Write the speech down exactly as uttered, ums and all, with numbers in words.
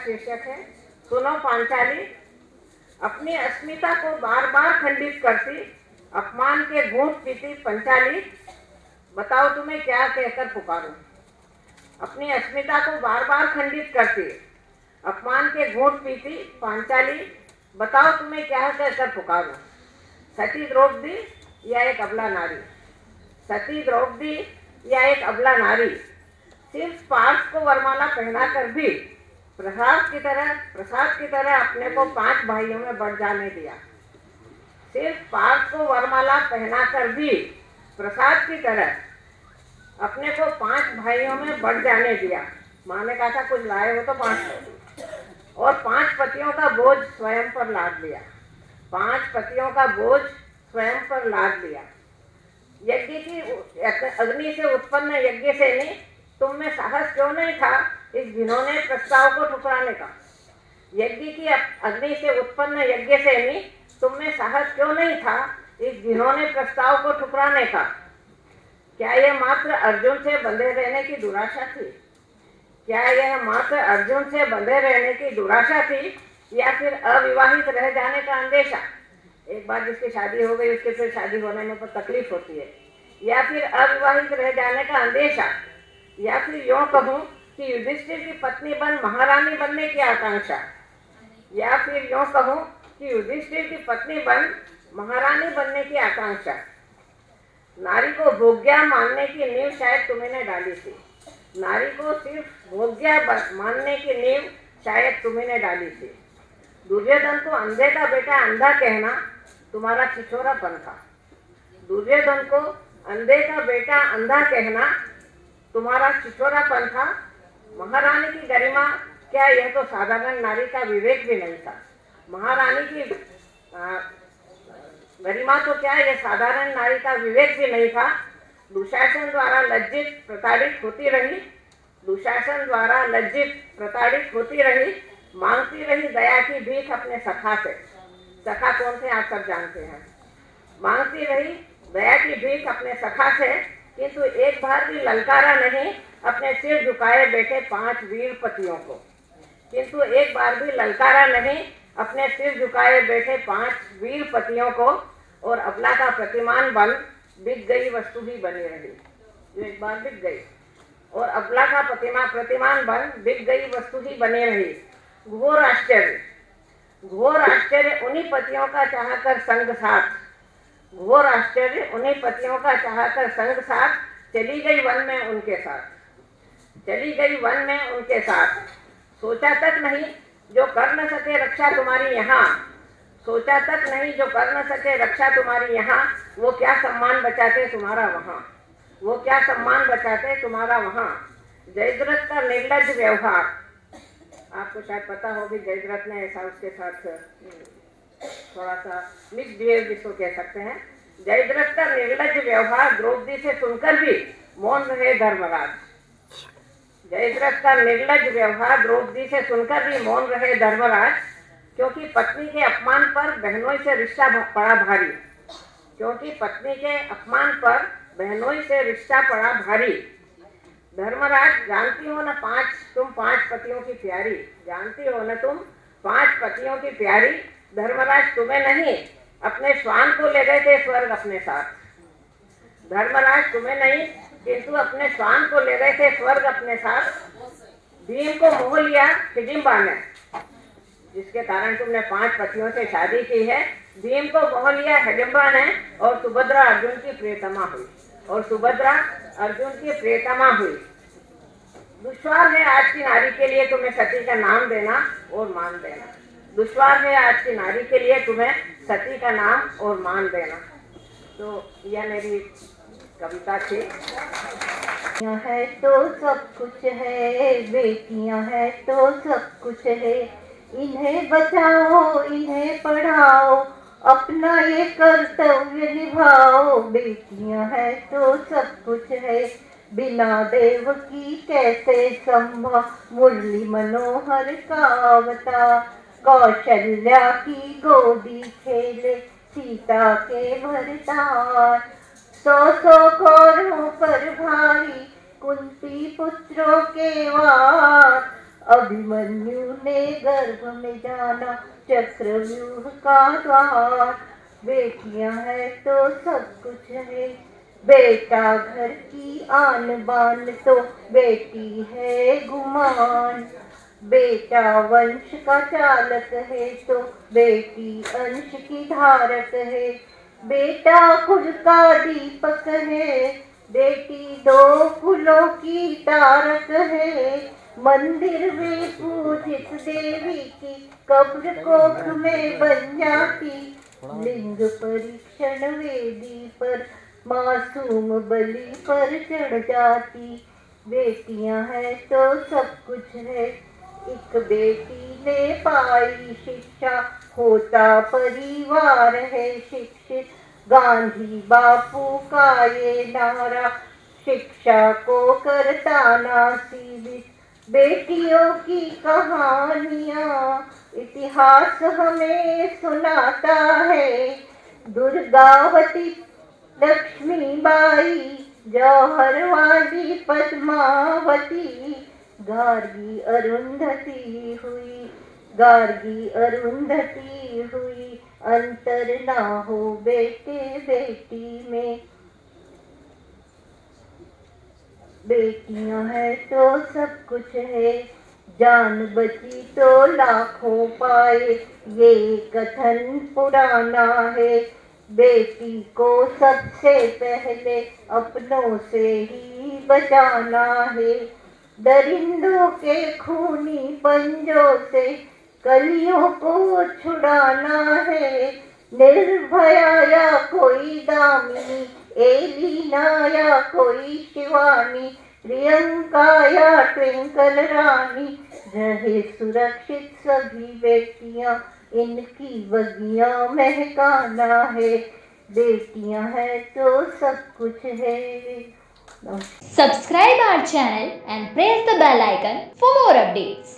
शीर्षक है सुनो पांचाली। अपनी अस्मिता को बार बार खंडित करती, अपमान के घूंट पीती पंचाली, बताओ तुम्हें क्या कहकर पुकारूं। अपनी अस्मिता को बार बार खंडित करती, अपमान के घूंट पीती पांचाली, बताओ तुम्हें क्या कहकर पुकारूं। सती द्रौपदी या एक अबला नारी, सती द्रौपदी या एक अबला नारी, सिर्फ पार्थ को वरमाला पहनाकर भी प्रसाद की तरह प्रसाद की तरह अपने को पांच भाइयों में बढ़ जाने दिया। सिर्फ पार्थ को वरमाला पहनाकर भी प्रसाद की तरह अपने को पांच भाइयों में बढ़ जाने दिया। माँ ने कहा था कुछ लाए हो तो पांच, और पांच पतियों का बोझ स्वयं पर लाद लिया। पांच पतियों का बोझ स्वयं पर लाद लिया। यज्ञ की अग्नि से उत्पन्न यज्ञ से नहीं, तुम में साहस क्यों नहीं था इस घिनौने प्रस्ताव को ठुकराने का। यज्ञ की अग्नि से उत्पन्न यज्ञ से नहीं, तुम में साहस क्यों नहीं था इस घिनौने प्रस्ताव को ठुकराने का। क्या यह मात्र अर्जुन से बंधे रहने की दुराशा थी? क्या यह मात्र अर्जुन से बंधे रहने की दुराशा थी या फिर अविवाहित रह जाने का अंदेशा? एक बार जिसकी शादी हो गई उसके फिर शादी होने में तो तकलीफ होती है। या फिर अविवाहित रह जाने का अंदेशा, या फिर यूँ कहूँ कि युधिष्ठिर की पत्नी बन महारानी बनने की आकांक्षा, या फिर यूँ कहूँ कि युधिष्ठिर की पत्नी बन महारानी बनने की आकांक्षा। नारी को भोग्या मानने की नींव शायद तुम्हें डाली थी। नारी को सिर्फ भोग्या मानने की नींव शायद तुम्हें डाली थी। दुर्योधन को अंधे का बेटा अंधा कहना तुम्हारा छिछोरापन था। दुर्योधन को अंधे का बेटा अंधा कहना तुम्हारा छिछोरापन था। महारानी की गरिमा, क्या यह तो साधारण नारी का विवेक भी नहीं था। महारानी की आ, गरिमा तो क्या यह साधारण नारी का विवेक भी नहीं था। दुशासन द्वारा लज्जित प्रताड़ित होती रही, दुशासन द्वारा लज्जित प्रताड़ित होती रही, मांगती रही दया की भीख अपने सखा से। सखा कौन थे आप सब जानते हैं। मांगती रही दया की भीख अपने सखा से, किंतु एक बार भी ललकारा नहीं अपने सिर झुकाए बैठे पांच वीर पतियों को। किंतु एक बार भी ललकारा नहीं अपने सिर झुकाए बैठे पांच वीर पतियों को, और अबला का प्रतिमान बन बिक गई वस्तु ही बनी रही। जो एक बार बिक गई और अबला का प्रतिमा प्रतिमान बन बिक गई वस्तु ही बनी रही। घोर आश्चर्य, घोर आश्चर्य उन्हीं पतियों का चाहकर संग साथ, घोर आश्चर्य उन्हीं पतियों का चाहकर संग साथ, चली गई वन में उनके साथ, चली गई वन में उनके साथ। सोचा तक नहीं जो कर न सके रक्षा तुम्हारी यहाँ, सोचा तक नहीं जो कर न सके रक्षा तुम्हारी यहाँ, वो क्या सम्मान बचाते तुम्हारा वहाँ, वो क्या सम्मान बचाते तुम्हारा वहाँ। जयद्रथ का निर्लज्ज व्यवहार, आपको शायद पता होगी जयद्रथ ने ऐसा उसके साथ थोड़ा सा मिसबिहेव जिसको कह सकते हैं। जयद्रथ का निर्लज्ज व्यवहार द्रौपदी से सुनकर भी मौन रहे धर्मराज। जयद्रथ का निर्लज्ज व्यवहार द्रौपदी से सुनकर भी मौन रहे धर्मराज, क्योंकि पत्नी के अपमान पर बहनों से रिश्ता पड़ा भारी, क्योंकि पत्नी के अपमान पर बहनों से रिश्ता पड़ा भारी। धर्मराज, जानती हो न पांच तुम पांच पतियों की प्यारी, जानती हो न तुम पांच पतियों की प्यारी। धर्मराज तुम्हें नहीं अपने श्वान को ले गए थे स्वर्ग अपने साथ। धर्मराज तुम्हें नहीं किंतु अपने श्वान को ले गए थे स्वर्ग अपने साथ। भीम को मोह लिया हिडिंबा ने, जिसके कारण तुमने पांच पतियों से शादी की है। भीम को मोह लिया हिडिंबा ने, और सुभद्रा अर्जुन की प्रियतमा हुई, और सुभद्रा अर्जुन की प्रियतमा हुई। दुश्वार है आज की नारी के लिए तुम्हें सती का नाम देना और मान देना। दुश्वार है आज की नारी के लिए तुम्हें सती का नाम और मान देना। तो यह मेरी कविता थी। बेटियां है तो सब कुछ है, बेटियां है तो सब कुछ है, इन्हें बचाओ इन्हें पढ़ाओ, अपना ये कर्तव्य निभाओ। बेटियां है तो सब कुछ है, बिना देव की कैसे संभव, मुरली मनोहर का अवतार। कौशल्या की गोदी खेले सीता के भरतार, सौ सौ कौरों पर भारी कुंती पुत्रों के वार। अभिमन्यु ने गर्भ में जाना चक्रव्यूह का द्वार। बेटियां है तो सब कुछ है, बेटा घर की आन बान तो बेटी है गुमान। बेटा वंश का चालक है तो बेटी अंश की धारक है। बेटा कुल का दीपक है, बेटी दो कुलों की तारक है। मंदिर में पूजित देवी की कब्र कोख में बन जाती। लिंग परीक्षण वेदी पर मासूम बलि पर चढ़ जाती। बेटियां है तो सब कुछ है, एक बेटी ने पाई शिक्षा होता परिवार है शिक्षित। गांधी बापू का ये नारा शिक्षा को करता ना सीमित। बेटियों की कहानियाँ इतिहास हमें सुनाता है। दुर्गावती, लक्ष्मीबाई, जौहरवाली, पद्मावती, गार्गी अरुंधति हुई, गार्गी अरुंधति हुई। अंतर ना हो बेटे बेटी में। बेटियां है तो सब कुछ है, जान बची तो लाखों पाए, ये कथन पुराना है। बेटी को सबसे पहले अपनों से ही बचाना है। दरिंदों के खूनी पंजों से कलियों को छुड़ाना है। निर्भया या कोई दामिनी, एलिना या कोई शिवानी, प्रियंका या ट्विंकल रानी, रहे सुरक्षित सभी बेटियां, इनकी बगियां महकाना है। बेटियां है तो सब कुछ है। Subscribe our channel and press the bell icon for more updates.